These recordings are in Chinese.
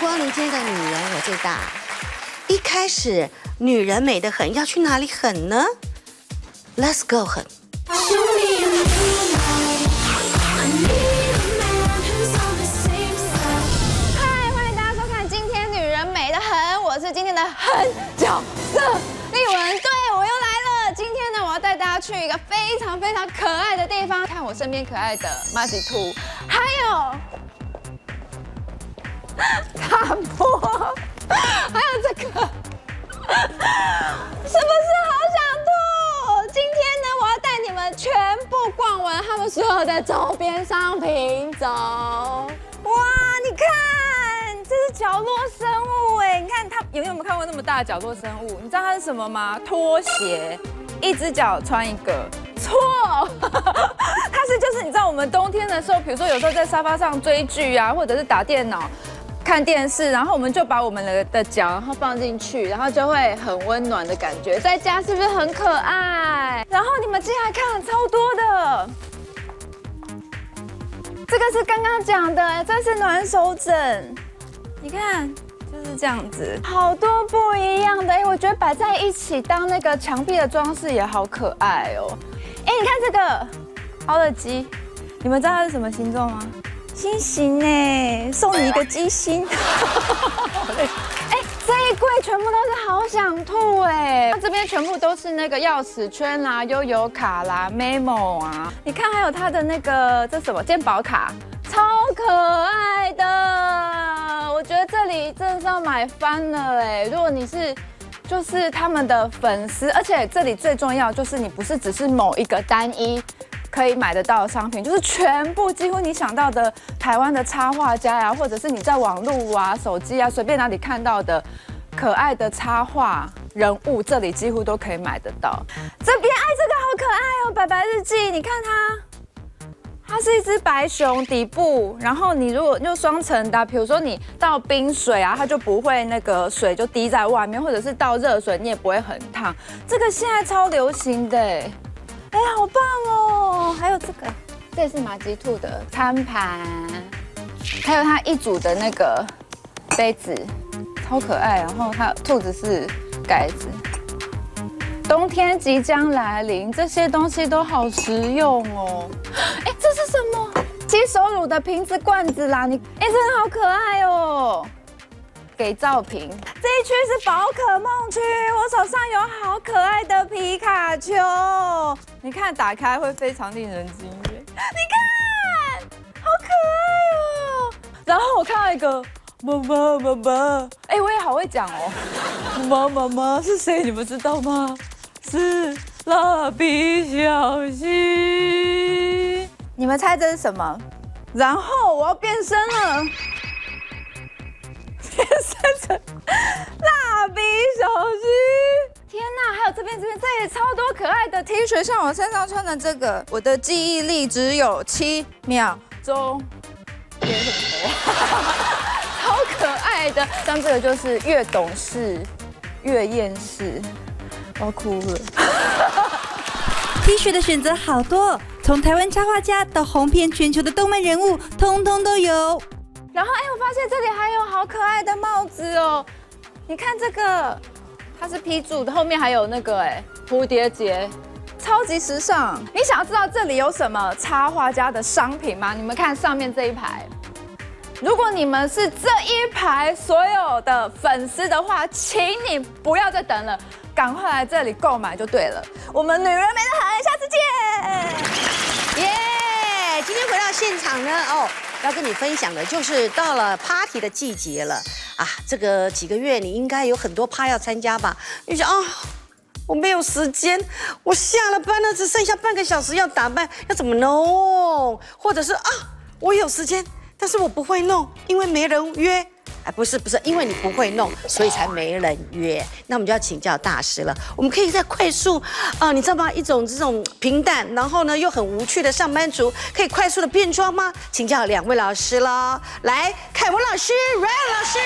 光临今天的女人我最大。一开始，女人美得很，要去哪里狠呢 ？Let's go 狠。 嗨，欢迎大家收看今天女人美得很，我是今天的狠角色丽文。对，我又来了。今天呢，我要带大家去一个非常非常可爱的地方，看我身边可爱的马吉兔，还有塔波，还有这个，是不是好想吐？今天呢，我要带你们全部逛完他们所有的周边商品走。哇，你看，这是角落生物哎！你看它有没有看过那么大的角落生物？你知道它是什么吗？拖鞋，一只脚穿一个。错，它是就是你知道我们冬天的时候，比如说有时候在沙发上追剧啊，或者是打电脑、看电视，然后我们就把我们的脚然后放进去，然后就会很温暖的感觉，在家是不是很可爱？然后你们进来看，超多的。这个是刚刚讲的，这是暖手枕，你看就是这样子，好多不一样的。我觉得摆在一起当那个墙壁的装饰也好可爱哦。你看这个凹的鸡，你们知道它是什么形状吗？心形哎，送你一个鸡心。这一柜全部都是好想吐哎！它这边全部都是那个钥匙圈啦、悠游卡啦、memo 啊，你看还有它的那个这什么健保卡，超可爱的。我觉得这里真的是要买翻了哎！如果你是就是他们的粉丝，而且这里最重要就是你不是只是某一个单一可以买得到的商品，就是全部几乎你想到的台湾的插画家呀，或者是你在网络啊、手机啊随便哪里看到的可爱的插画人物，这里几乎都可以买得到。这边这个好可爱哦，白白日记，你看它是一只白熊，底部，然后你如果用双层的，比如说你倒冰水啊，它就不会那个水就滴在外面，或者是倒热水你也不会很烫。这个现在超流行的好棒哦！还有这个，这也是马吉兔的餐盘，还有它一组的那个杯子，超可爱。然后它兔子是盖子。冬天即将来临，这些东西都好实用哦。这是什么？洗手乳的瓶子、罐子啦，真的好可爱哦。给照瓶，这一区是宝可梦区，我手上有好可爱的皮卡丘，你看打开会非常令人惊艳，你看，好可爱哦。然后我看到一个妈妈妈妈，我也好会讲哦，妈妈妈妈是谁？你们知道吗？是蜡笔小新，你们猜这是什么？然后我要变身了。变身成蜡笔小新！天哪，还有这边这也超多可爱的 T 恤，像我身上穿的这个，我的记忆力只有7秒钟，也很多，超可爱的。像这个就是越懂事越厌世，我要哭了。 T 恤的选择好多，从台湾插画家到红遍全球的动漫人物，通通都有。 然后我发现这里还有好可爱的帽子哦，你看这个，它是P柱的，后面还有那个蝴蝶结，超级时尚。你想要知道这里有什么插画家的商品吗？你们看上面这一排，如果你们是这一排所有的粉丝的话，请你不要再等了，赶快来这里购买就对了。我们女人美得很，下次见！ 耶！今天回到现场呢，要跟你分享的就是到了 party 的季节了啊！这个几个月你应该有很多趴要参加吧？你想我没有时间，我下了班了只剩下半个小时要打扮，要怎么弄？或者是我有时间，但是我不会弄，因为没人约。不是，因为你不会弄，所以才没人约。那我们就要请教大师了。我们可以在快速你知道吗？这种平淡，然后呢又很无趣的上班族，可以快速的变装吗？请教2位老师了。来，凯文老师 ，Ryan 老师，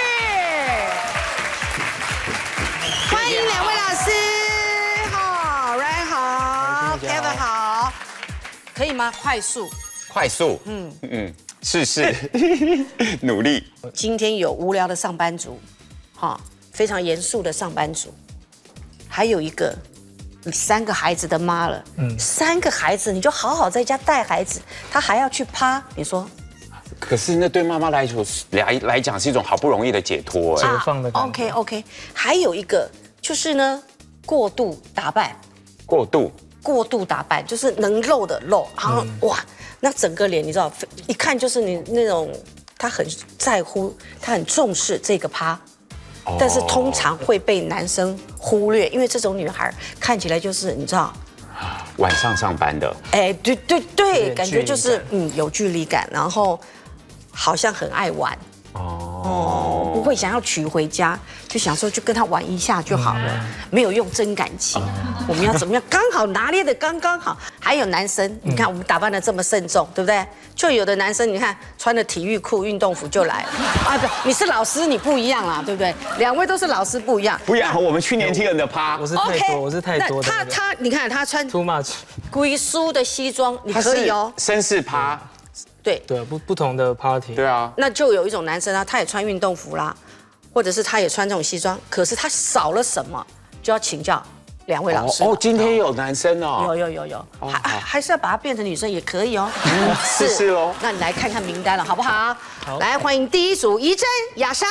欢迎2位老师。好 ，Ryan 好 ，Kevin 好，可以吗？快速。 快速，试试，努力。 今天有无聊的上班族，哈，非常严肃的上班族，还有一个3个孩子的妈了，3个孩子你就好好在家带孩子，他还要去趴，你说？ 可是那对妈妈来讲是一种好不容易的解脱， 解放的感觉。 OK， 还有一个就是呢，过度打扮。过度打扮就是能露的露，然后哇，那整个脸你知道，一看就是你那种他很在乎，他很重视这个趴，但是通常会被男生忽略，因为这种女孩看起来就是你知道， 晚上上班的， 哎，对，感觉就是有距离感，然后好像很爱玩。不会想要娶回家，就想说就跟他玩一下就好了，没有用真感情。我们要怎么样？刚好拿捏的刚刚好。还有男生，你看我们打扮的这么慎重，对不对？就有的男生，你看穿的体育裤、运动服就来啊，不，你是老师，你不一样啦，对不对？2位都是老师，不一样。 不一样，我们去年轻人的趴， 我是太多，我是太多的。 他，你看他穿 too much 龟苏的西装，你可以哦。 绅士趴。 对，不同的 party。 对啊， 那就有一种男生啊，他也穿运动服啦，或者是他也穿这种西装，可是他少了什么，就要请教2位老师。 今天有男生哦。 有，还是要把它变成女生也可以哦。 是哦。 那你来看看名单了，好不好？好。来，欢迎第一组怡珍、雅莎。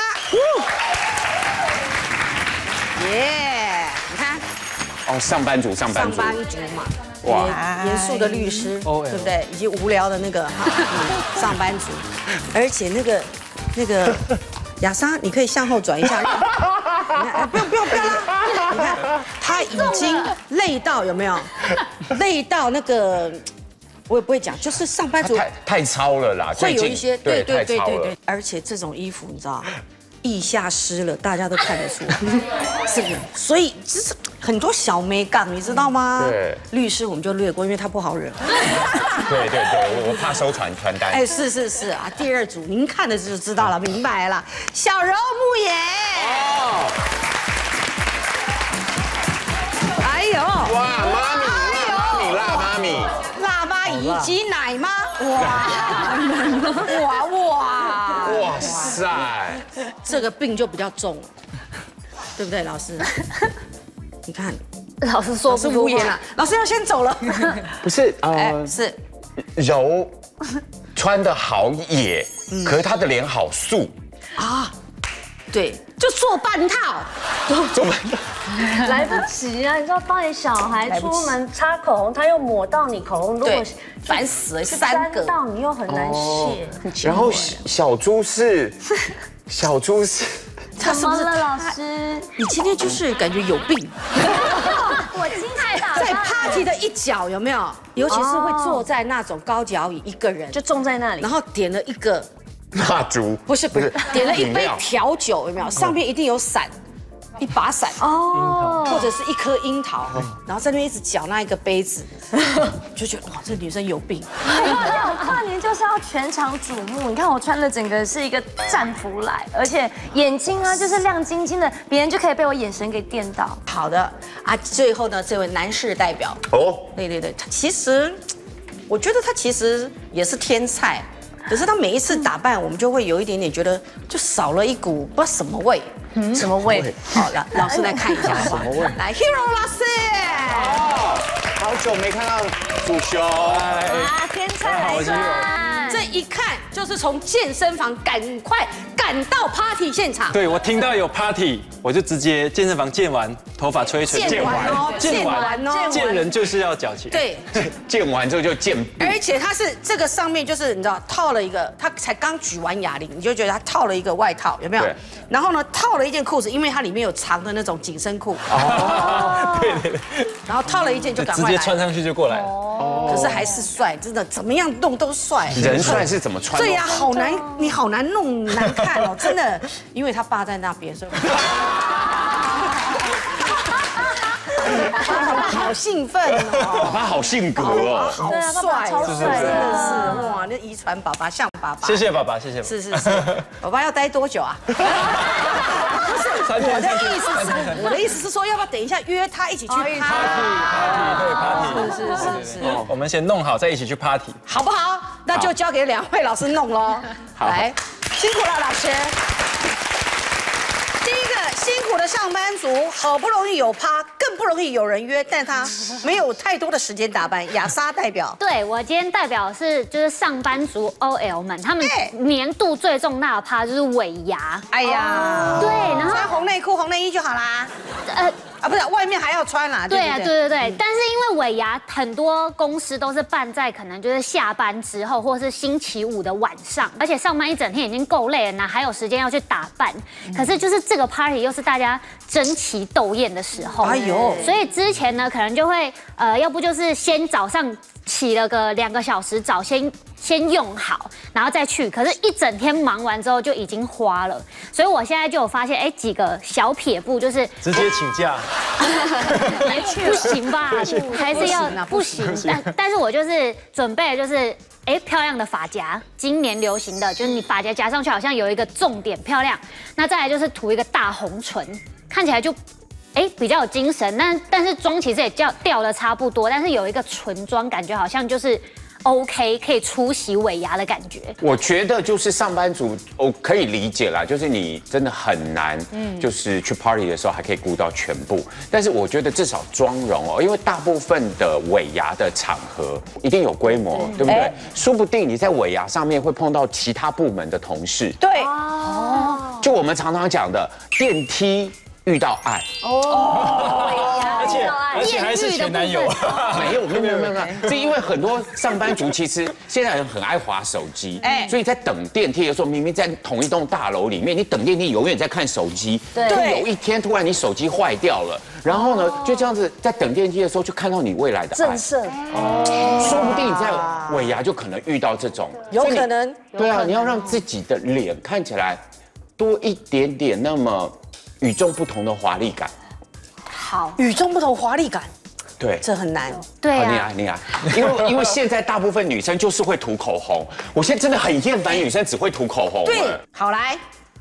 耶，你看。 上班族嘛。哇，严肃的律师，对不对？以及无聊的那个上班族，而且那个雅莎，你可以向后转一下。你看，不用啦。你看，他已经累到有没有？累到那个，我也不会讲，就是上班族太超了啦， 会有一些对， 而且这种衣服你知道。腋下湿了，大家都看得出，是不是？所以这是很多小美感，你知道吗？ 对， 律师我们就略过，因为他不好惹。 对，我怕收传单。 哎，是啊，第2组您看的就知道了，明白了。小柔、牧野。哎呦！ 哇，妈咪， 辣妈以及奶妈，哇塞，这个病就比较重了，对不对，老师？你看， 老师说不无言了，老师要先走了。 不是是柔穿得好野，可是她的脸好素啊。对，就做半套， 来不及啊！你知道帮你小孩出门擦口红，他又抹到你口红，如果烦死了，3个到你又很难卸。 然后小猪是， 他怎么了，老师？ 你今天就是感觉有病。 我今天在 party 的一角有没有？尤其是会坐在那种高脚椅，一个人就种在那里， 然后点了一个。 蜡烛不是，点了一杯调酒，有没有？上面一定有伞，一把伞哦，或者是一颗樱桃，然后在那边一直搅那一个杯子，就觉得哇，这女生有病。 我跨年就是要全场瞩目，你看我穿的整个是一个战服来，而且眼睛啊就是亮晶晶的，别人就可以被我眼神给电到。 好的啊，最后呢，这位男士代表对，他其实，我觉得他其实也是天才。可是他每一次打扮，我们就会有一点点觉得，就少了一股不知道什么味， 什么味？ 好，老师来看一下，好不好？来 ，Hero 老师， 好久没看到主修， 天才来了！ 这一看就是从健身房赶快赶到 party 现场。 对，我听到有 party， 我就直接健身房健完，头发吹一吹， 健完哦， 见人就是要矫情。 对， 健完之后就健。 而且他是这个上面就是你知道套了一个，他才刚举完哑铃，你就觉得他套了一个外套，有没有？ 对。 然后呢，套了一件裤子，因为它里面有长的那种紧身裤。 对。 然后套了一件就赶快直接穿上去就过来了。 可是还是帅，真的怎么样弄都帅。 人帅是怎么穿？ 对呀，好难，你好难弄难看哦，真的，因为他爸在那边，所以。好兴奋哦！ 爸爸好性格哦， 好帅，真的是哇！那遗传爸爸像爸爸。 谢谢爸爸，谢谢。 是，爸爸要待多久啊？不是，我的意思是说，要不要等一下约他一起去 party？ 对 party， 是。 我们先弄好再一起去 party， 好不好？ 那就交给2位老师弄喽。来，辛苦了，老师。第一个辛苦的上班族，好不容易有趴，更不容易有人约，但他没有太多的时间打扮。雅莎代表， 对我今天代表是就是上班族 OL 们，他们年度最重大的趴就是尾牙。 哎呀， 对，然后穿红内裤、红内衣就好啦。不是，外面还要穿啦。 对啊，对。但是因为尾牙很多公司都是办在可能就是下班之后，或是星期五的晚上，而且上班一整天已经够累了，哪还有时间要去打扮？可是就是这个 party 又是大家争奇斗艳的时候，哎呦，所以之前呢可能就会要不就是先早上起了个2个小时早先用好，然后再去。可是，一整天忙完之后就已经花了，所以我现在就有发现，几个小撇步，就是直接请假， 不行吧？还是要不行。但是我就是准备的就是漂亮的发夹，今年流行的就是你发夹夹上去好像有一个重点漂亮。那再来就是涂一个大红唇，看起来就比较有精神。但是妆其实也掉的差不多，但是有一个唇妆，感觉好像就是。OK， 可以出席尾牙的感觉。 我觉得就是上班族，我可以理解啦，就是你真的很难，就是去 party 的时候还可以顾到全部。但是我觉得至少妆容因为大部分的尾牙的场合一定有规模，对不对？说不定你在尾牙上面会碰到其他部门的同事。 对， 就我们常常讲的电梯遇到爱。 而且还是前男友， 没有，是因为很多上班族其实现在人很爱滑手机，所以在等电梯的时候，明明在同一栋大楼里面，你等电梯永远在看手机，就有一天突然你手机坏掉了，然后呢就这样子在等电梯的时候就看到你未来的震慑， 说不定你在尾牙就可能遇到这种， 有可能， 对啊，你要让自己的脸看起来多一点点那么与众不同的华丽感。 好，与众不同华丽感， 对， 这很难。 对啊， 你来，因为现在大部分女生就是会涂口红，我现在真的很厌烦女生只会涂口红。 对，好来，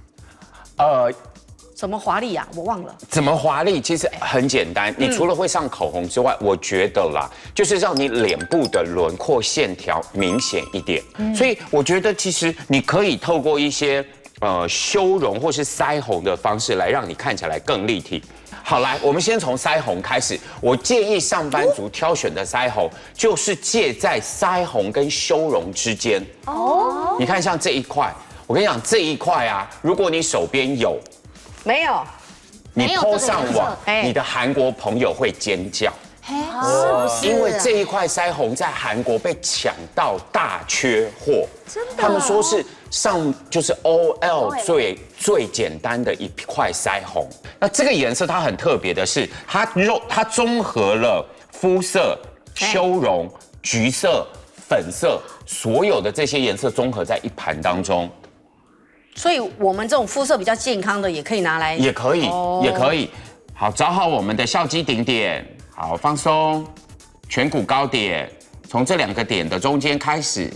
什么华丽呀？我忘了。 怎么华丽？其实很简单，你除了会上口红之外，我觉得啦，就是让你脸部的轮廓线条明显一点。所以我觉得其实你可以透过一些修容或是腮红的方式来让你看起来更立体。好，来，我们先从腮红开始。我建议上班族挑选的腮红，就是介在腮红跟修容之间。你看像这一块，我跟你讲，这一块啊，如果你手边有， 没有， 你 po 上网，你的韩国朋友会尖叫。 是不是？ 因为这一块腮红在韩国被抢到大缺货，真的，他们说是就是 OL 最简单的一块腮红。那这个颜色它很特别的是，它综合了肤色、修容、橘色、粉色，所有的这些颜色综合在一盘当中。 所以我们这种肤色比较健康的也可以拿来， 也可以。好，找好我们的笑肌顶点。好，放松，颧骨高点，从这2个点的中间开始。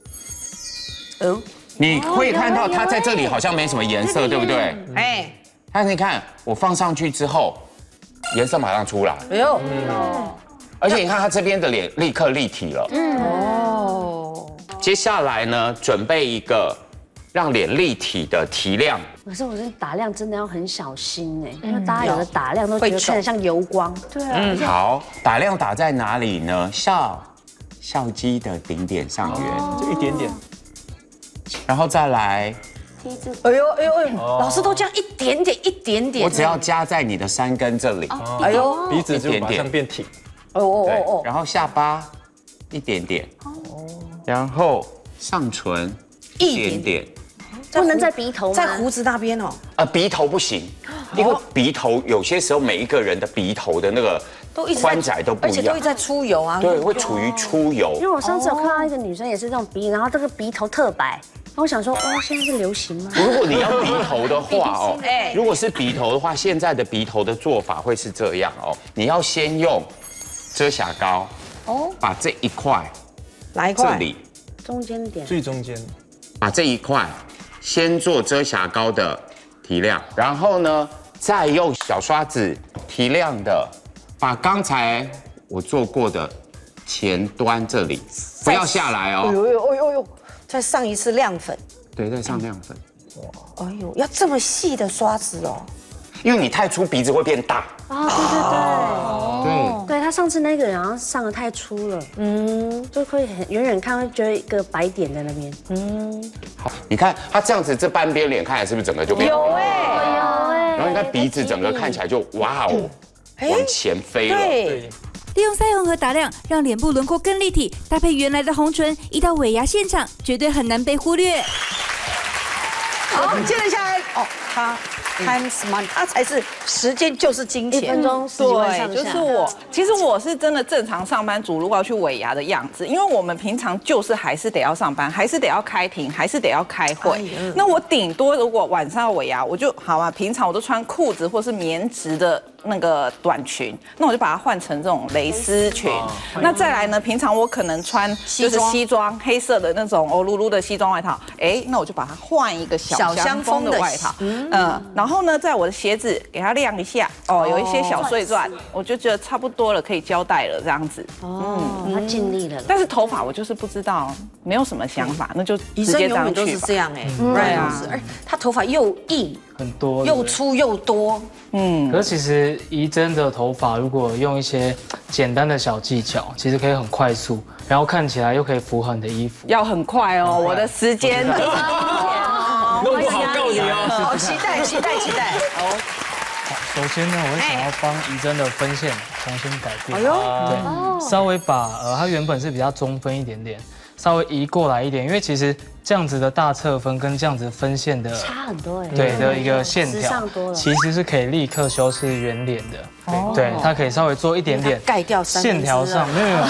你会看到它在这里好像没什么颜色，对不对？但是你看我放上去之后，颜色马上出来。而且你看它这边的脸立刻立体了。接下来呢，准备一个让脸立体的提亮。 可是我觉得打亮真的要很小心因为大家有的打亮都觉得看得像油光。对啊。 好，打亮打在哪里呢？笑肌的顶点上缘， 就一点点。 然后再来。 老师都这样一点点。 我只要加在你的3根这里。 鼻子就马上变挺。 对，然后下巴一点点。然后上唇一点点。 不能在鼻头吗？ 在胡子那边鼻头不行，因为鼻头有些时候每一个人的鼻头的那个宽窄都不一样， 而且都会在出油啊。 对，会处于出油。 因为我上次有看到一个女生也是这种鼻，然后这个鼻头特白，然后我想说，现在是流行吗？ 如果你要鼻头的话如果是鼻头的话，现在的鼻头的做法会是这样你要先用遮瑕膏把这一块这里中间点最中间， 把这一块。先做遮瑕膏的提亮，然后呢，再用小刷子提亮的，把刚才我做过的前端这里，不要下来哦。 呦，再上一次亮粉。 对，再上亮粉。 哎呦，要这么细的刷子哦。 因为你太粗，鼻子会变大。 对，他上次那个人好像上得太粗了，就会很远远看会觉得一个白点在那边， 好，你看他这样子，这半边脸看起来是不是整个就变？ 有哎， 然后你看鼻子整个看起来就哇哦，往前飞了。 对。 利用腮红和打亮，让脸部轮廓更立体，搭配原来的红唇，一到尾牙现场，绝对很难被忽略。 好，接着下来哦，他 time's money， 他才是时间就是金钱， 1分钟10几万上下。 就是我，其实我是真的正常上班族，如果要去尾牙的样子，因为我们平常就是还是得要上班，还是得要开庭，还是得要开会。那我顶多如果晚上要尾牙，我就好啊，平常我都穿裤子或是棉质的那个短裙，那我就把它换成这种蕾丝裙。那再来呢，平常我可能穿就是西装黑色的那种欧噜噜的西装外套，那我就把它换一个小香风的外套，然后呢，在我的鞋子给它晾一下，有一些小碎钻，我就觉得差不多了，可以交代了这样子。 他尽力了。 但是头发我就是不知道，没有什么想法，那就直接这样都是去吧。 这样对啊， 而他头发又硬很多， 又粗又多。 可是其实怡珍的头发如果用一些简单的小技巧，其实可以很快速，然后看起来又可以符合你的衣服。 要很快哦，我的时间。 弄不好告你哦。 好，期待。 首先呢，我会想要帮怡珍的分线重新改变， 对， 稍微把它原本是比较中分一点点，稍微移过来一点，因为其实这样子的大侧分跟这样子分线的差很多对的一个线条，其实是可以立刻修饰圆脸的。对，它可以稍微做一点点盖掉线条上，没有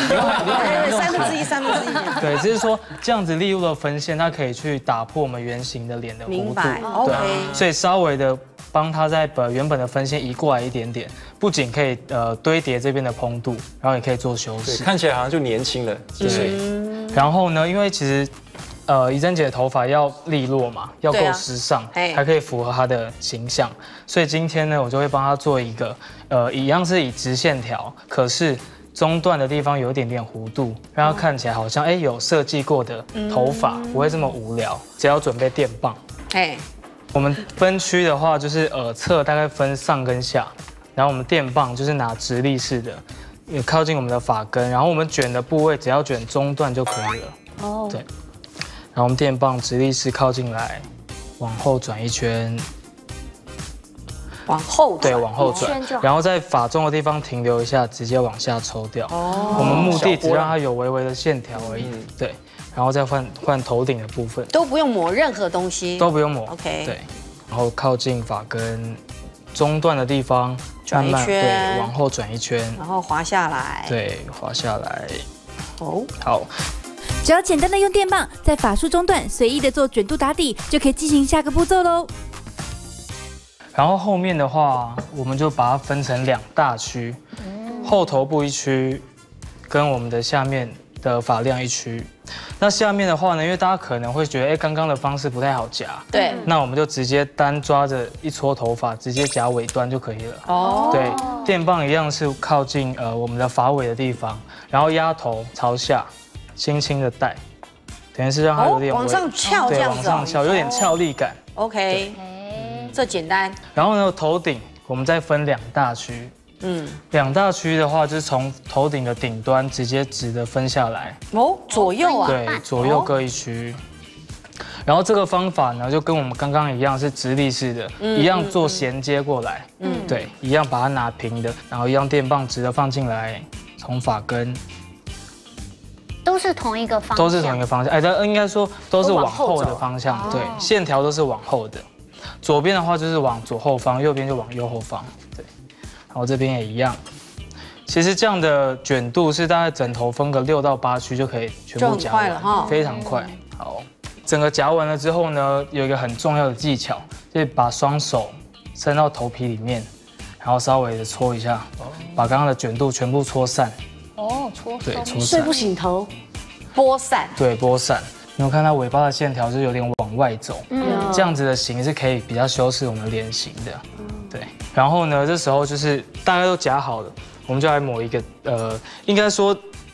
1/3。 对，只是说这样子利落的分线，它可以去打破我们圆形的脸的弧度。 明白对，所以稍微的帮它再把原本的分线移过来一点点，不仅可以堆叠这边的蓬度，然后也可以做修饰， 看起来好像就年轻了几岁。 然后呢，因为其实怡珍姐的头发要利落嘛，要够时尚，还可以符合她的形象，所以今天呢，我就会帮她做一个一样是以直线条，可是中段的地方有一点点弧度，让它看起来好像有设计过的头发，不会这么无聊。只要准备电棒，我们分区的话就是耳侧大概分上跟下，然后我们电棒就是拿直立式的，也靠近我们的发根，然后我们卷的部位只要卷中段就可以了。对。然后我们电棒直立式靠近来，往后转一圈， 往后对，往后转，然后在发中的地方停留一下，直接往下抽掉。我们目的只让它有微微的线条而已。对，然后再换头顶的部分， 都不用抹任何东西， 都不用抹。 OK， 对，然后靠近发根中段的地方， 转一圈， 对，往后转一圈， 然后滑下来， 对，滑下来。好。 只要简单的用电棒在发束中段随意的做卷度打底，就可以进行下个步骤喽。 然后后面的话，我们就把它分成2大区，后头部一区，跟我们的下面的发量一区。那下面的话呢，因为大家可能会觉得，刚刚的方式不太好夹， 对， 那我们就直接单抓着一撮头发，直接夹尾端就可以了。对，电棒一样是靠近我们的发尾的地方，然后压头朝下。轻轻的带，等于是让它有点往上翘这样子， 往上翘，有点翘力感。 OK， 这简单。 然后呢，头顶我们再分2大区。2大区的话，就是从头顶的顶端直接直的分下来。 左右啊？ 对，左右各一区。然后这个方法呢，就跟我们刚刚一样是直立式的，一样做衔接过来。对，一样把它拿平的，然后一样电棒直的放进来，从发根。 都是同一个方向， 都是同一个方向。应该说都是往后的方向，对，线条都是往后的。左边的话就是往左后方，右边就往右后方，对。然后这边也一样。其实这样的卷度是大概整头分个6到8区就可以全部夹完，非常快。好，整个夹完了之后呢，有一个很重要的技巧，就是把双手伸到头皮里面，然后稍微的搓一下，把刚刚的卷度全部搓散。 搓对，搓散， 睡不醒头， 拨散， 对，拨散。你有看到尾巴的线条是有点往外走，这样子的型是可以比较修饰我们脸型的，对。然后呢，这时候就是大家都夹好了，我们就来抹一个应该说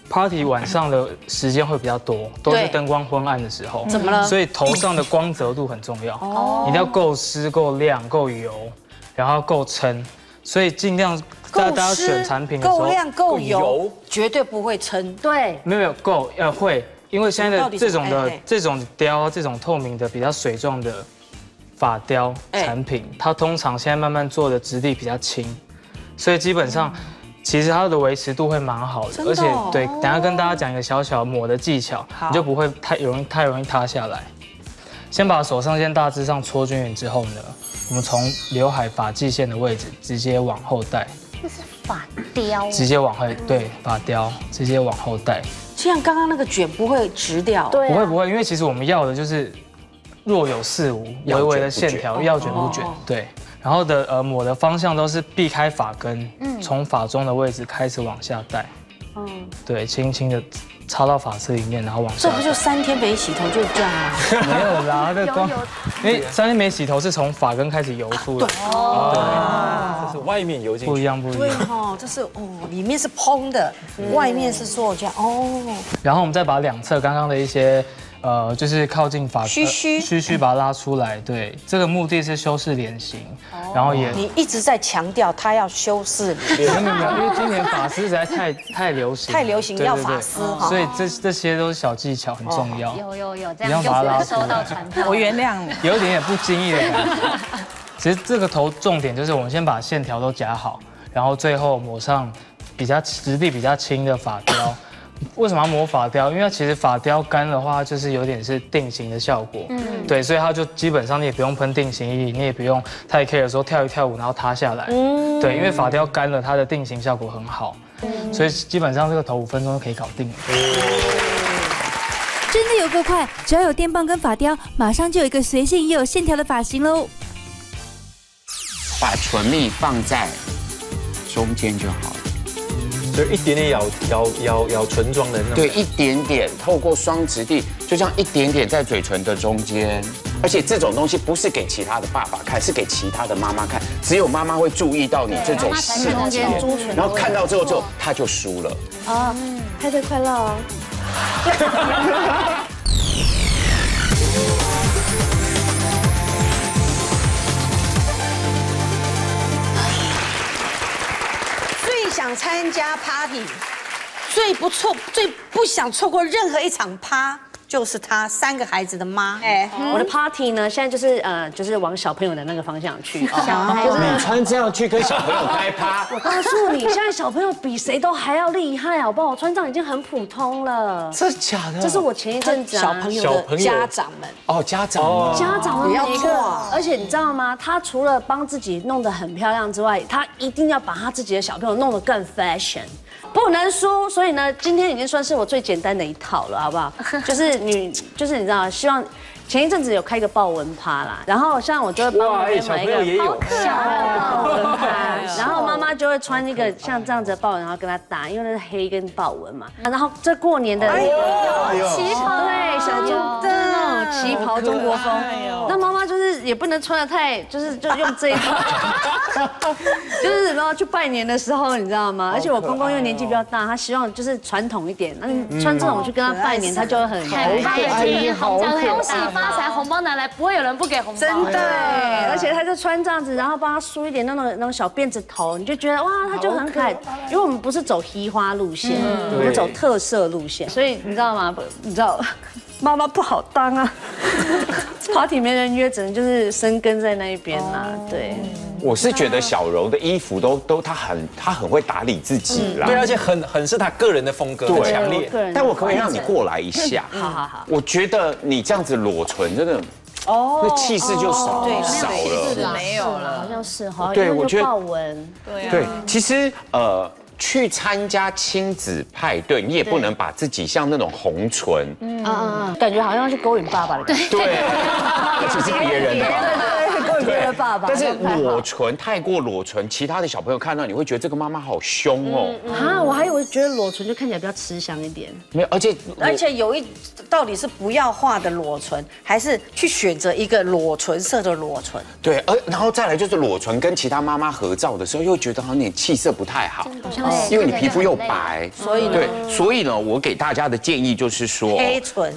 party 晚上的时间会比较多，都是灯光昏暗的时候。 怎么了？ 所以头上的光泽度很重要，一定要够湿、够亮、够油，然后够撑。所以尽量大家选产品的时候， 够亮、够油，绝对不会撑。 对， 没有够会，因为现在的这种雕、这种透明的比较水状的发雕产品，它通常现在慢慢做的质地比较轻，所以基本上。其实它的维持度会蛮好的，而且对，等下跟大家讲一个小小抹的技巧，你就不会太容易塌下来。先把手上先大致上搓均匀之后呢，我们从刘海发际线的位置直接往后带， 这是发雕， 直接往后对发雕，直接往后带。 这样刚刚那个卷不会直掉， 对， 不会，因为其实我们要的就是若有似无，微微的线条，要卷不卷，对。然后抹的方向都是避开发根，从发中的位置开始往下带，对，轻轻的插到发丝里面，然后往下。 这不就3天没洗头就这样吗？ 没有啦，这光，因为3天没洗头是从发根开始油出来， 这是外面油进去， 不一样。 对哈，这是里面是蓬的，外面是塑胶然后我们再把两侧刚刚的一些。就是靠近发须把它拉出来，对，这个目的是修饰脸型，然后也你一直在强调他要修饰脸， 没有，因为今年发丝实在太流行， 要发丝， 所以这些都是小技巧，很重要。 有，这样就不会收到传票。 我原谅你， 有一点不经意的感觉。其实这个头重点就是我们先把线条都夹好，然后最后抹上质地比较轻的发雕。为什么要抹发雕？因为它其实发雕干的话，就是有点是定型的效果。对，所以它就基本上你也不用喷定型液，你也不用太 care 说跳一跳舞然后塌下来。对，因为发雕干了，它的定型效果很好。所以基本上这个头5分钟就可以搞定了。 真的有够快，只要有电棒跟发雕，马上就有一个随性又有线条的发型喽。 把唇蜜放在中间就好了。 就一点点咬唇妆的那种。 对，一点点，透过双质地，就这样一点点在嘴唇的中间。而且这种东西不是给其他的爸爸看，是给其他的妈妈看。只有妈妈会注意到你这种细节，然后看到之后他就输了。 派对快乐哦！ 想参加 party， 最不想错过任何一场趴，就是她3个孩子的妈。 我的 party 呢，现在就是往小朋友的那个方向去。 你穿这样去跟小朋友开趴， 我告诉你，现在小朋友比谁都还要厉害，好不好？我穿这样已经很普通了。 真的假的？ 这是我前一阵子小朋友的家长们家长们每一个，而且你知道吗？他除了帮自己弄得很漂亮之外，他一定要把他自己的小朋友弄得更 fashion。不能输，所以呢，今天已经算是我最简单的一套了，好不好？就是你知道，希望前一阵子有开一个豹纹趴啦，然后像我就会帮妈妈买一个小豹纹趴，然后妈妈就会穿一个像这样子的豹纹，然后跟他搭，因为那是黑跟豹纹嘛。然后这过年的旗袍， 对，小猪的那种旗袍中国风，那妈妈就是也不能穿得太，就用这一套，就是然后去拜年的时候，你知道吗？而且我公公又年纪比较大，他希望就是传统一点，那穿这种去跟他拜年，他就会很好恭喜发财，红包拿来，不会有人不给红包。 真的，而且他就穿这样子，然后帮他梳一点那种小辫子头，你就觉得哇，他就很可爱。因为我们不是走嘻花路线，我们走特色路线，所以你知道吗？你知道。妈妈不好当啊 ，party 没人约，只能就是生根在那一边啦。对， 我是觉得小柔的衣服都她很会打理自己啦， 对，而且很是她个人的风格，很强烈。 但我可不可以让你过来一下？ 好。 我觉得你这样子裸唇真的，那气势就少了， 没有了， 好像是哈。 对，我觉得豹纹， 对，其实去参加亲子派对，你也不能把自己像那种红唇， 感觉好像去勾引爸爸的感觉。 对，而且是别人的，对， 的爸爸。 但是裸唇太过裸唇，其他的小朋友看到你会觉得这个妈妈好凶哦。 啊，我还以为觉得裸唇就看起来比较慈祥一点。 没有，而且有到底是不要画的裸唇，还是去选择一个裸唇色的裸唇？ 对，然后再来就是裸唇跟其他妈妈合照的时候，又觉得好像你气色不太好，因为你皮肤又白，所以呢，我给大家的建议就是说， 黑唇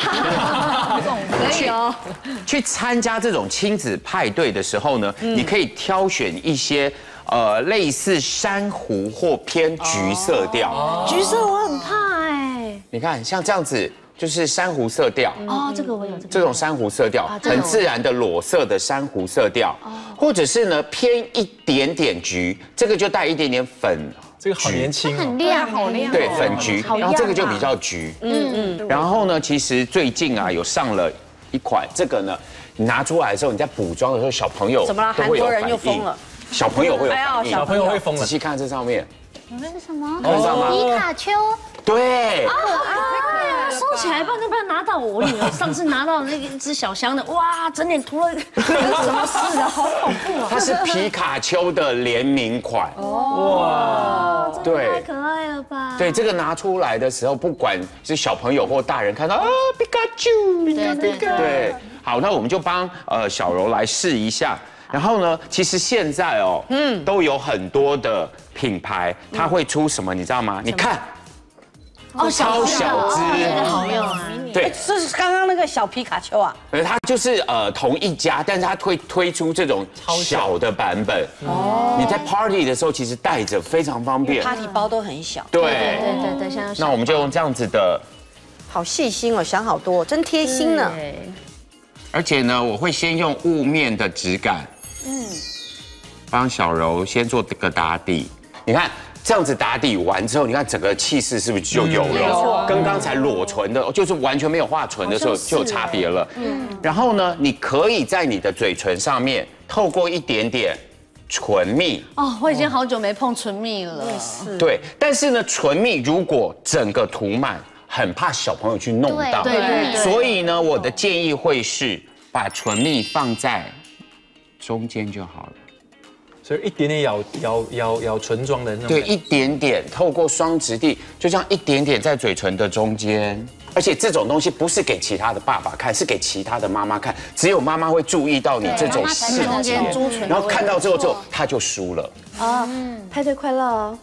去参加这种亲子派对的时候呢，你可以挑选一些类似珊瑚或偏橘色调。 橘色我很怕哎。 你看像这样子。就是珊瑚色调哦，这个我有这种珊瑚色调，很自然的裸色的珊瑚色调，或者是呢偏一点点橘，这个就带一点点粉， 这个好年轻， 很亮，好亮， 对，粉橘，然后这个就比较橘，然后呢，其实最近啊有上了一款，这个呢你拿出来的时候，你在补妆的时候，小朋友怎么了？韩国人又疯了， 小朋友会有反应， 小朋友会疯了。 仔细看这上面， 那是什么？ 看到吗？ 皮卡丘。 对。 收起来吧，那不然拿到我女儿上次拿到那个一只小香的，哇，整脸涂了什么事啊，好恐怖啊！ 它是皮卡丘的联名款， 哇， 对， 太可爱了吧？ 对，这个拿出来的时候，不管是小朋友或大人看到皮卡丘，对，好，那我们就帮小柔来试一下。然后呢，其实现在都有很多的品牌，它会出什么，你知道吗？你看。超小只， 好用啊！ 对， 这是刚刚那个小皮卡丘啊。 它就是同一家，但是它会推出这种小的版本。哦，你在 party 的时候其实带着非常方便。 party 包都很小。 对， 现在那我们就用这样子的。 好细心哦，想好多，真贴心呢。 而且呢，我会先用雾面的质感，帮小柔先做个打底。你看。这样子打底完之后，你看整个气势是不是就有了？跟刚才裸唇的，就是完全没有画唇的时候就有差别了。然后呢，你可以在你的嘴唇上面透过一点点唇蜜。 哦，我已经好久没碰唇蜜了。 对，但是呢，唇蜜如果整个涂满，很怕小朋友去弄到。 对。 所以呢，我的建议会是把唇蜜放在中间就好了。 所以一点点咬唇妆的那种。 对，一点点，透过双质地，就这样一点点在嘴唇的中间。而且这种东西不是给其他的爸爸看，是给其他的妈妈看。只有妈妈会注意到你这种细节，然后看到之后他就输了。 派对快乐哦！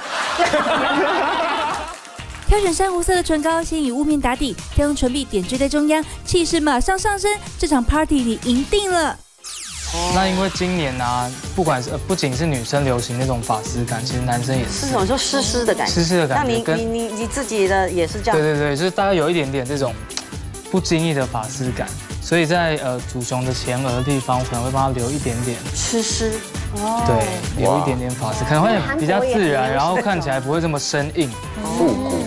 挑选珊瑚色的唇膏，先以雾面打底，再用唇壁点缀在中央，气势马上上升。这场 party 你赢定了。 那因为今年啊，不仅是女生流行那种发丝感，其实男生也是。 是什么？就湿湿的感觉。 湿湿的感觉。 那你自己的也是这样。 对，就是大概有一点点这种不经意的发丝感，所以在祖雄的前额的地方，我可能会帮他留一点点湿。 对，留一点点发丝，可能会比较自然，然后看起来不会这么生硬、 复古。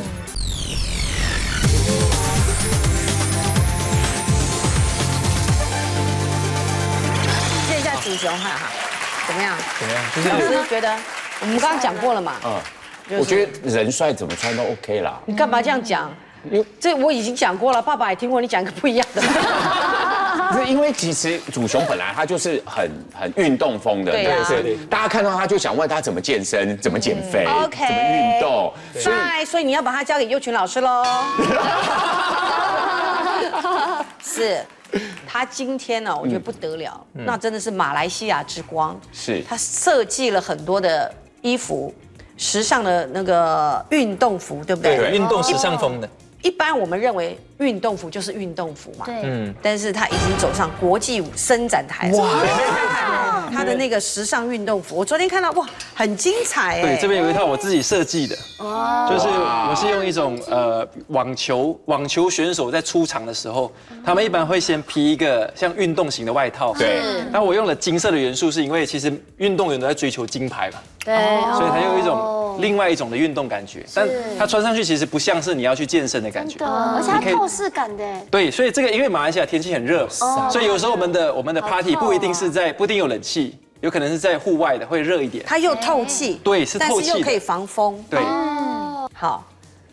祖雄哈，怎么样？ 就是老师觉得我们刚刚讲过了嘛。 我觉得人帅怎么穿都 OK 啦。 你干嘛这样讲？这我已经讲过了，爸爸也听过，你讲一个不一样的。 不是因为其实祖雄本来他就是很运动风的，对，大家看到他就想问他怎么健身、怎么减肥、怎么运动， 所以你要把他交给幼群老师喽。是。他今天呢，我觉得不得了，那真的是马来西亚之光。 是， 他设计了很多的衣服，时尚的那个运动服，对不对？ 对，运动时尚风的。 一般我们认为运动服就是运动服嘛， 对， 但是他已经走上国际伸展台。哇！他的那个时尚运动服，我昨天看到，哇，很精彩哎。 对，这边有一套我自己设计的，就是我是用一种网球选手在出场的时候，他们一般会先披一个像运动型的外套。 对。 那我用了金色的元素，是因为其实运动员都在追求金牌嘛。 对。 所以它有一种另外一种的运动感觉，但它穿上去其实不像是你要去健身的感觉。 而且它透视感的。 对，所以这个因为马来西亚天气很热，所以有时候我们的 party 不一定有冷气，有可能是在户外的，会热一点。 它又透气， 对，是透气的， 但是又可以防风。 对， 好，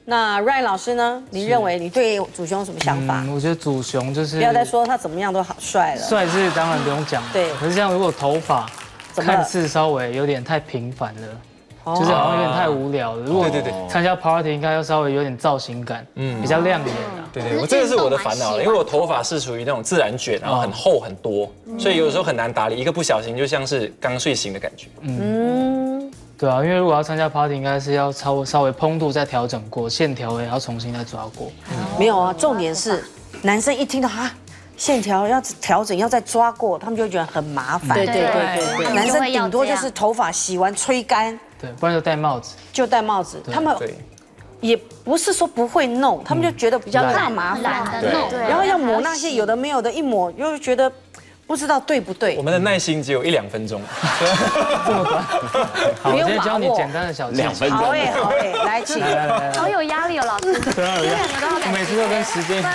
那 Ryan 老师呢？你认为你对祖雄有什么想法？ 我觉得祖雄就是不要再说他怎么样都好帅了， 帅是当然不用讲， 对。 可是这样如果头发看似稍微有点太平凡了，就是好像有点太无聊了。如果参加 party 应该要稍微有点造型感，比较亮眼啊。 对，我这个是我的烦恼，因为我头发是属于那种自然卷，然后很厚很多，所以有时候很难打理，一个不小心就像是刚睡醒的感觉。 对啊，因为如果要参加 party， 应该是要稍微蓬度再调整过，线条也要重新再抓过。 没有啊，重点是男生一听到线条要调整要再抓过，他们就会觉得很麻烦。 对， 男生顶多就是头发洗完吹干， 对，不然就戴帽子。 他们也不是说不会弄，他们就觉得比较怕麻烦，然后要抹那些有的没有的，一抹又觉得。不知道对不对？ 我们的耐心只有1-2分钟， 这么短。好，我先教你简单的小技巧。2 分钟。 好哎，来，请。 好有压力哦，老师。 对啊，我每次都跟时间。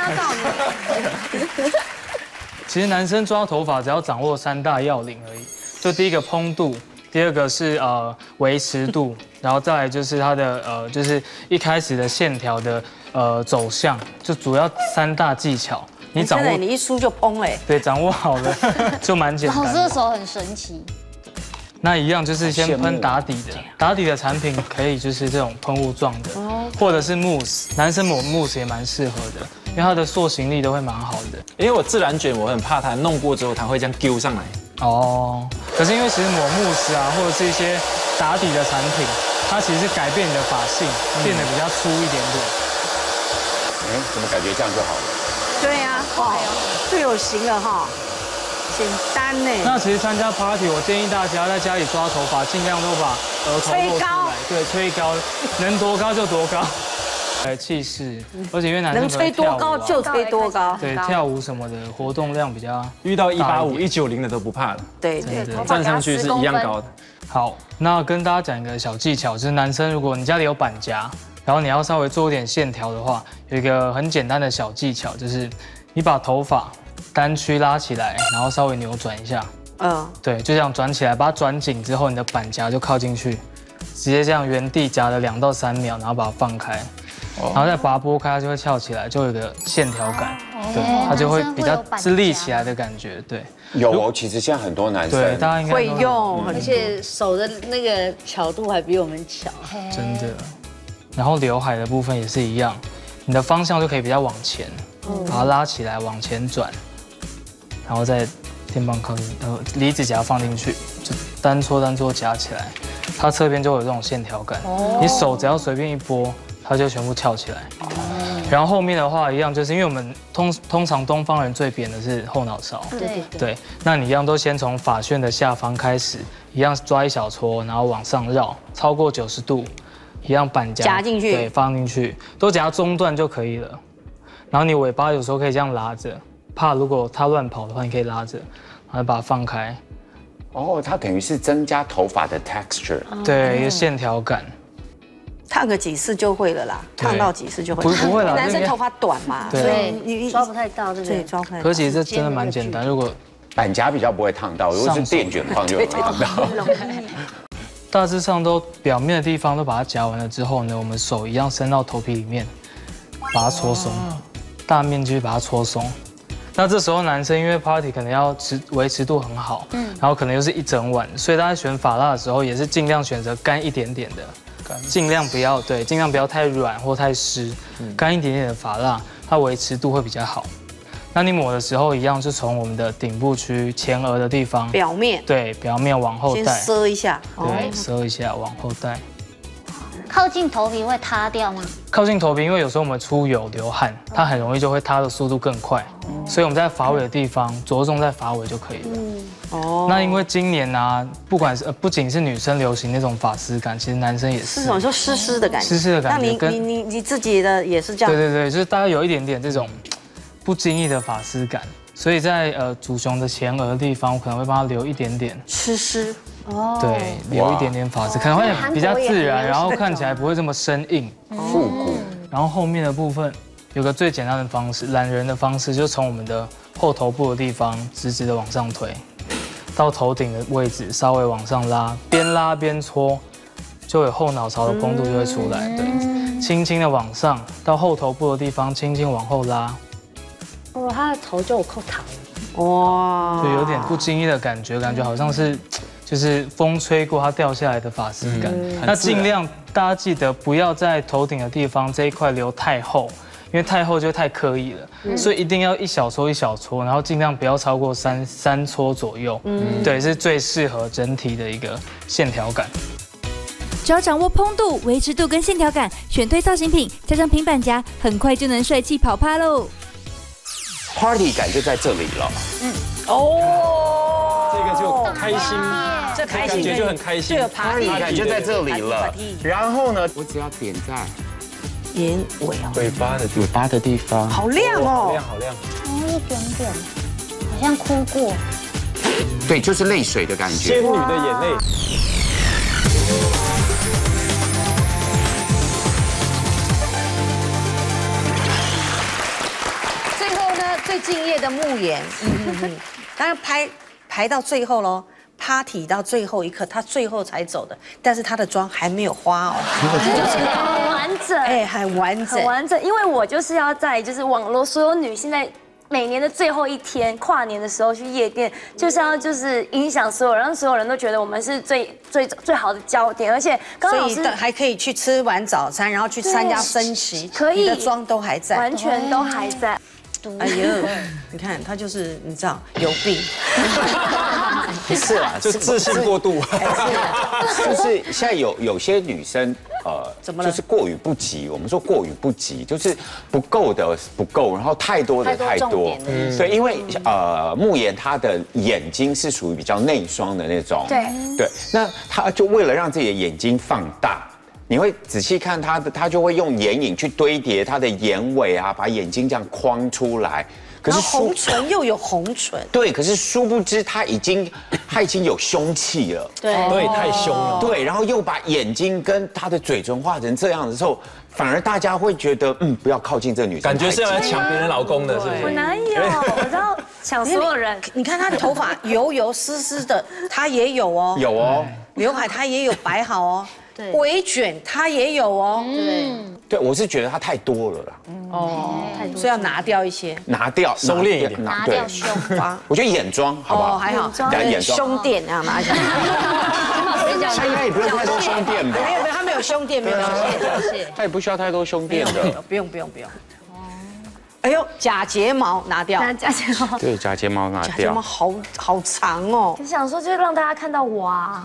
其实男生抓头发只要掌握3大要领而已，就第一个蓬度，第二个是维持度，然后再来就是它的就是一开始的线条的走向，就主要3大技巧。你掌握， 你一梳就蓬嘞。 对，掌握好了就蛮简单。 老师的手很神奇。 那一样就是先喷打底的，打底的产品可以就是这种喷雾状的，或者是慕斯，男生抹慕斯也蛮适合的，因为它的塑形力都会蛮好的。 因为我自然卷，我很怕它弄过之后它会这样揪上来。 可是因为其实抹慕斯啊，或者是一些打底的产品，它其实是改变你的发性，变得比较粗一点点。 怎么感觉这样就好了？ 对呀，就有型了哈，简单呢。 那其实参加 party， 我建议大家在家里抓头发，尽量都把额头露出来，对，吹高，能多高就多高，来气势。而且因为男生能吹多高就吹多高， 对，跳舞什么的活动量比较， 遇到185、190的都不怕了。 对， 站上去是一样高的。 好，那跟大家讲一个小技巧，就是男生如果你家里有板夹。然后你要稍微做一点线条的话，有一个很简单的小技巧，就是你把头发单曲拉起来，然后稍微扭转一下，对，就这样转起来，把它转紧之后，你的板夹就靠进去，直接这样原地夹了2到3秒，然后把它放开，然后再把它拨开，它就会翘起来，就有一个线条感，对，它就会比较是立起来的感觉，对。 有其实现在很多男生对，大家应该会用， 而且手的那个巧度还比我们巧， 真的。然后刘海的部分也是一样，你的方向就可以比较往前，把它拉起来往前转，然后再电棒靠近，离子夹放进去，就单搓夹起来，它侧边就会有这种线条感。你手只要随便一拨，它就全部翘起来。然后后面的话一样，就是因为我们通常东方人最扁的是后脑勺，对，那你一样都先从发旋的下方开始，一样抓一小撮，然后往上绕，超过90度。一样板夹进去， 对，放进去，都夹中段就可以了。然后你尾巴有时候可以这样拉着，怕如果它乱跑的话，你可以拉着，然后把它放开。 它等于是增加头发的 texture， 对，一个线条感。 烫个几次就会了啦，烫到几次就会。 不会啦， 男生头发短嘛，所以你抓不太到，对不对？ 抓不太到。 可其实这真的蛮简单，如果板夹比较不会烫到，如果是电卷棒就会烫到。 大致上都表面的地方都把它夹完了之后呢，我们手一样伸到头皮里面，把它搓松，大面积把它搓松。那这时候男生因为 party 可能要维持度很好，然后可能又是一整晚，所以大家选发蜡的时候也是尽量选择干一点点的，尽量不要太软或太湿，干一点点的发蜡，它维持度会比较好。那你抹的时候一样是从我们的顶部区前额的地方， 表面， 对，表面往后带， 先遮一下， 对，遮一下往后带。 靠近头皮会塌掉吗？ 靠近头皮，因为有时候我们出油流汗，它很容易就会塌的速度更快，所以我们在发尾的地方着重在发尾就可以了。那因为今年啊，不仅是女生流行那种发丝感，其实男生也是。 是什么？说湿的感觉。 湿的感觉。 那你自己的也是这样？ 对，就是大概有一点点这种不经意的发丝感，所以在祖雄的前额的地方，我可能会帮他留一点点湿。 对，留一点点发丝，可能会比较自然，然后看起来不会这么生硬、 复古。 然后后面的部分有个最简单的方式，懒人的方式，就从我们的后头部的地方直直的往上推，到头顶的位置稍微往上拉，边拉边搓，就有后脑勺的蓬度就会出来。对， 轻轻的往上，到后头部的地方轻轻往后拉。 哦，他的头就有扣糖。 哇， 就有点不经意的感觉好像是就是风吹过它掉下来的发丝感。那尽量大家记得不要在头顶的地方这一块留太厚，因为太厚就太刻意了，所以一定要一小撮一小撮，然后尽量不要超过三撮左右。对，是最适合整体的一个线条感。 只要掌握蓬度、维持度跟线条感，选对造型品，加上平板夹，很快就能帅气跑趴喽。 Party 感就在这里了。 这个就开心， 这开心感觉就很开心。 这个 Party 感就在这里了。然后呢，我只要点在眼尾哦， 尾巴的地方， 好亮哦， 好亮。 一点点，好像哭过。 对，就是泪水的感觉。 仙女的眼泪。 最敬业的慕言，当然排到最后喽 ，party 到最后一刻，他最后才走的，但是他的妆还没有花哦， 很完整， 哎，很完整， 很完整，因为我就是要在网络所有女性在每年的最后一天跨年的时候去夜店，就是影响所有人，让所有人都觉得我们是最好的焦点，而且刚老师还可以去吃完早餐，然后去参加升旗， 可以， 你的妆都还在， 完全都还在。 哎呦，你看他就是你知道有病， 不是啦， 就自信过度， 就是现在有些女生怎么了？ 就是过于不及。我们说过于不及，就是不够的不够，然后太多的太多。对，因为慕言她的眼睛是属于比较内双的那种，对，那她就为了让自己的眼睛放大。你会仔细看他就会用眼影去堆叠他的眼尾啊，把眼睛这样框出来。可是红唇又有红唇， 对，可是殊不知他已经有凶器了， 对， 太凶了， 对，然后又把眼睛跟他的嘴唇画成这样的时候，反而大家会觉得不要靠近这个女生， 感觉是要来抢别人老公的，是不是？ 我哪有？我知道抢所有人。 你看他的头发油湿湿的，他也有哦， 有哦， 刘海他也有摆好哦。微卷它也有哦， 对，我是觉得它太多了啦， 所以要拿掉一些， 拿掉， 收敛一点， 拿掉胸花。 我觉得眼妆好不好？ 还好， 眼妆胸垫啊拿下。 他应该也不用太多胸垫吧？ 没有，他没有胸垫，没有胸垫， 他也不需要太多胸垫的， 不用。哎呦，假睫毛拿掉， 假睫毛， 对，假睫毛拿掉， 假睫毛好长哦。 就想说，就是让大家看到我啊。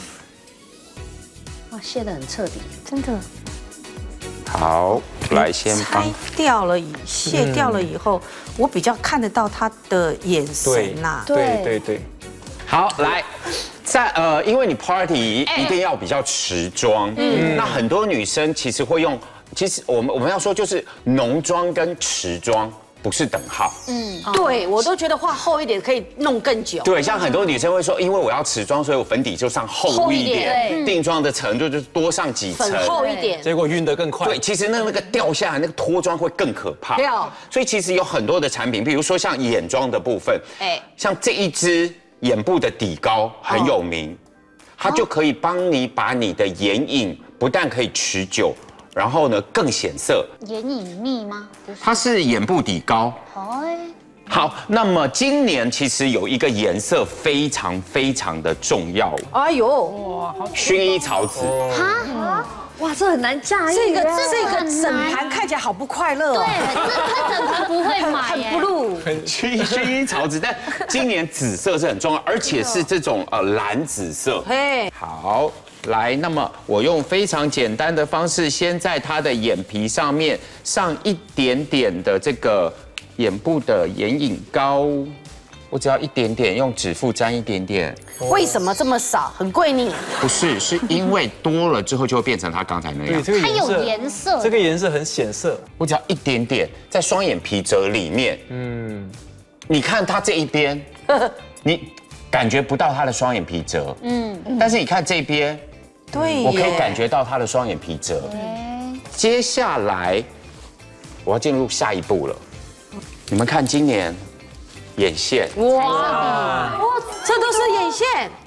哇，卸得很彻底， 真的。 好，来先帮卸掉了以后，我比较看得到他的眼神呐。 对。 好，来，因为你 party 一定要比较持妆，那很多女生其实会用，其实我们要说就是浓妆跟持妆不是等号。 对我都觉得画厚一点可以弄更久。 对，像很多女生会说，因为我要持妆，所以我粉底就上厚一点，定妆的程度就多上几层， 粉厚一点， 结果晕得更快。 对，其实那个掉下来那个脱妆会更可怕。所以其实有很多的产品，比如说像眼妆的部分，像这一支眼部的底膏很有名，它就可以帮你把你的眼影不但可以持久，然后呢更显色。 眼影蜜吗？ 它是眼部底膏。好，那么今年其实有一个颜色非常的重要。 哎呦，哇， 薰衣草紫。 哇，这很难驾驭。 这个整盘看起来好不快乐。 对，这整盘不会买， 很 blue。 薰衣草紫，但今年紫色是很重要，而且是这种蓝紫色。嘿，好。来，那么我用非常简单的方式，先在他的眼皮上面上一点点的这个眼部的眼影膏，我只要一点点，用指腹沾一点点。 为什么这么少？很贵你？ 不是，是因为多了之后就会变成他刚才那样。 对， 它有颜色， 这个颜色很显色。 我只要一点点在双眼皮褶里面，你看他这一边，你感觉不到他的双眼皮褶，但是你看这边。 对， 我可以感觉到他的双眼皮褶。接下来我要进入下一步了。你们看今年眼线， 哇，这都是眼线，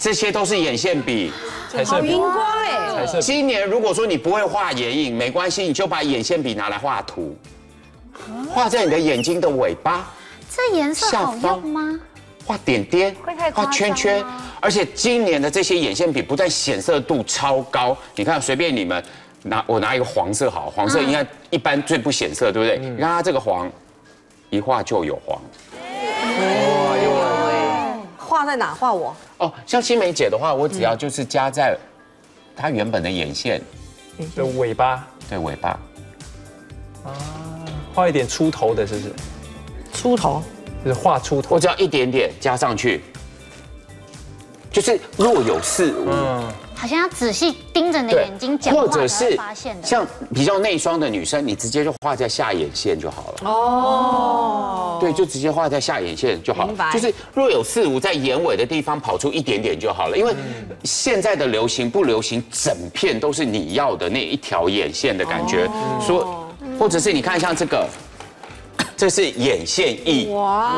这些都是眼线笔， 好荧光哎。 彩色。 今年如果说你不会画眼影，没关系，你就把眼线笔拿来画图，画在你的眼睛的尾巴。 这颜色好用吗？ 画点点，画圈圈，而且今年的这些眼线笔不但显色度超高，你看随便你们我拿一个黄色好，黄色应该一般最不显色，对不对？你看它这个黄，一画就有黄。 哇，有画在哪？画我哦，像新梅姐的话，我只要就是加在她原本的眼线的尾巴， 对尾巴啊，画一点出头的，是不是？ 出头。 就是画出头， 我只要一点点加上去，就是若有似无。 好像要仔细盯着你的眼睛讲话， 或者是发现的。 像比较内双的女生，你直接就画在下眼线就好了。 哦， 对，就直接画在下眼线就好了。就是若有似无，在眼尾的地方跑出一点点就好了。因为现在的流行不流行，整片都是你要的那一条眼线的感觉。说，或者是你看像这个。这是眼线液，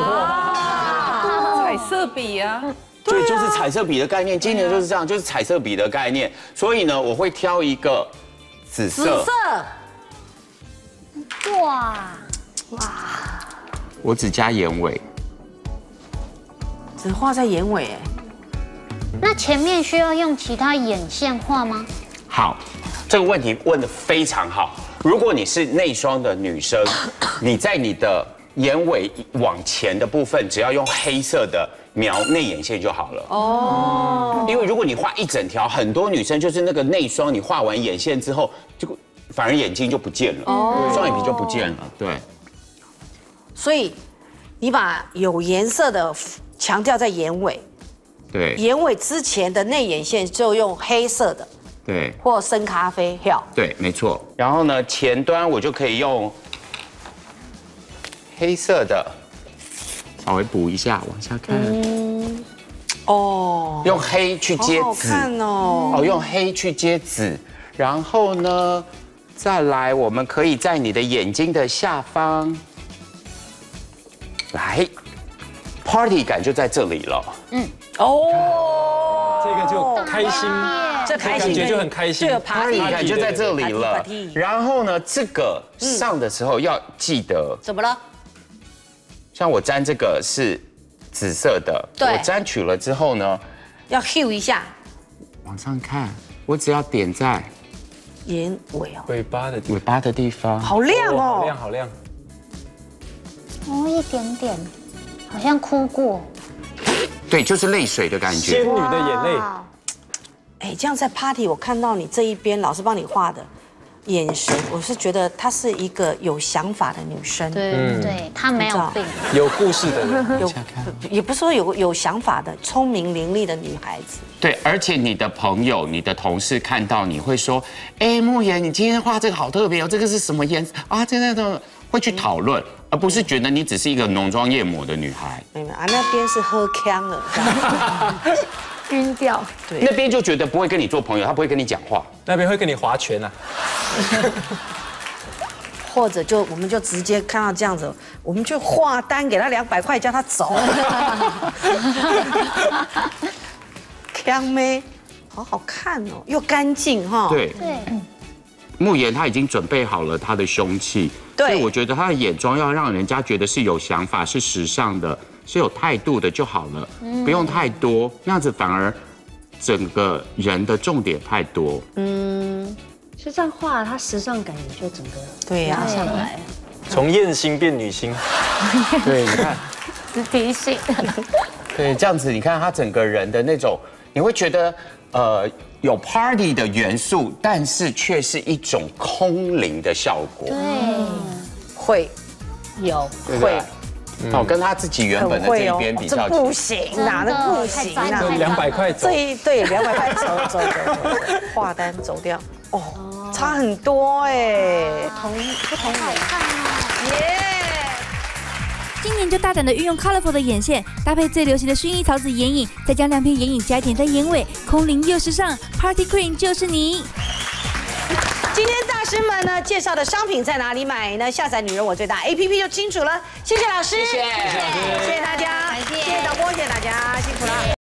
哇，彩色笔啊， 对，就是彩色笔的概念。今年就是这样，就是彩色笔的概念。所以呢，我会挑一个紫色。 哇， 我只加眼尾， 只画在眼尾哎。 那前面需要用其他眼线画吗？ 好，这个问题问得非常好。如果你是内双的女生，你在你的眼尾往前的部分，只要用黑色的描内眼线就好了。哦。因为如果你画一整条，很多女生就是那个内双，你画完眼线之后，就反而眼睛就不见了，双眼皮就不见了。对。 所以你把有颜色的强调在眼尾， 对。 眼尾之前的内眼线就用黑色的。 对， 或深咖啡票。对， 没错。然后呢，前端我就可以用黑色的，稍微补一下，往下看。 哦， 用黑去接紫。好看哦。 哦，用黑去接紫。然后呢，再来，我们可以在你的眼睛的下方，来 ，party 感就在这里了。 哦，这个就开心。 这开心， 感觉就很开心， 这个 party 感就在这里了。然后呢，这个上的时候要记得怎么了？ 像我沾这个是紫色的，我沾取了之后呢， 要 hue 一下， 往上看，我只要点在眼尾哦， 尾巴的地方， 好亮哦， 好亮好亮。 哦，一点点，好像哭过。 对，就是泪水的感觉。 仙女的眼泪。 哎，这样在 party 我看到你这一边老师帮你画的眼神，我是觉得她是一个有想法的女生。 对，她没有病， 有故事的人， 也不是说有想法的、聪明伶俐的女孩子。 对，而且你的朋友、你的同事看到你会说：“哎，慕言，你今天画这个好特别哦，这个是什么颜色啊？”这的会去讨论，而不是觉得你只是一个浓妆艳抹的女孩。 没有啊，那边是喝呛了。 晕掉， 对，那边就觉得不会跟你做朋友，他不会跟你讲话， 那边会跟你划拳啊， 或者我们就直接看到这样子，我们就画单给他200块，叫他走。香妹，好好看哦，又干净哈。 对。慕言他已经准备好了他的凶器，所以我觉得他的眼妆要让人家觉得是有想法、是时尚的、是有态度的就好了，不用太多，那样子反而整个人的重点太多。 其实这样画，它时尚感也就整个拉上来， 从艳星变女星。 对，你看， 是提醒。 对，这样子你看他整个人的那种，你会觉得有 party 的元素，但是却是一种空灵的效果。 对， 会有会。 哦，跟他自己原本的这一边比较， 这不行啊，这不行啊 ，200块走。 对，200块走，画单走掉。哦，差很多哎， 不同好看哦，耶！ 今年就大胆的运用 colorful 的眼线，搭配最流行的薰衣草紫眼影，再将亮片眼影加一点在眼尾，空灵又时尚 ，Party Queen 就是你。 今天大师们呢介绍的商品在哪里买呢？下载女人我最大 APP 就清楚了。谢谢老师，谢谢大家，谢谢导播，谢谢大家，辛苦了。